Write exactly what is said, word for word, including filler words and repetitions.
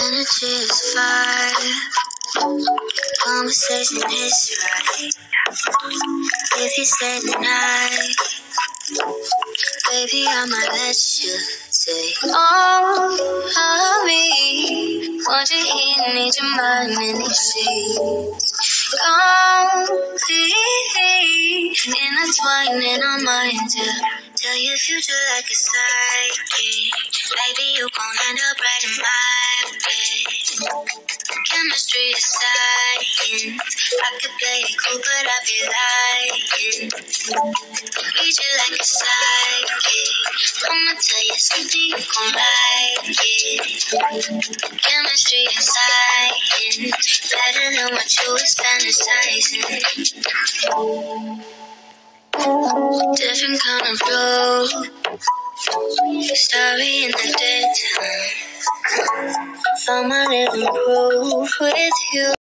Energy is fire, conversation is right. If you say tonight, baby, I might let you say all of me. Want you here, need your mind and your sheets. Completely intertwined in our minds, yeah. Tell your future like a psychic. Baby, you gon' end up right in my bed. Chemistry is science. I could play it cool, but I be lying. Read you like a psychic. I'ma tell you something, you gon' like it. Chemistry is science. Better than what you was fantasizing. Different kind of flow. Starry in the daytime. Found my living proof with you.